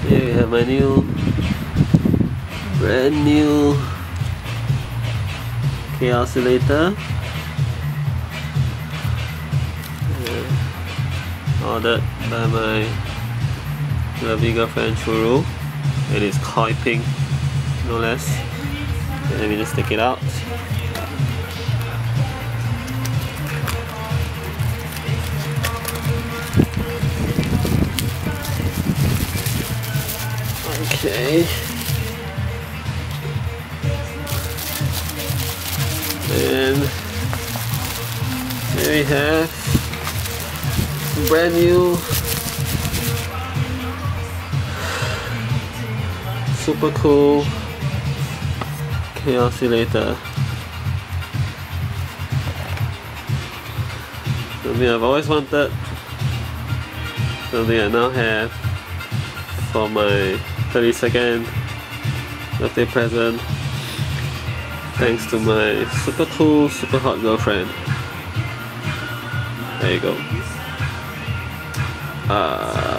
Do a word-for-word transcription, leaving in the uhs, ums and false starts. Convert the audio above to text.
Here we have my new, brand new Kaossillator. Ordered by my lovely girlfriend Churu, and it's koi pink, no less. Okay, let me just take it out. Okay. And here we have brand new super cool Kaossillator. Something I've always wanted, something I now have for my thirty-second birthday present, thanks to my super cool, super hot girlfriend. There you go. Uh,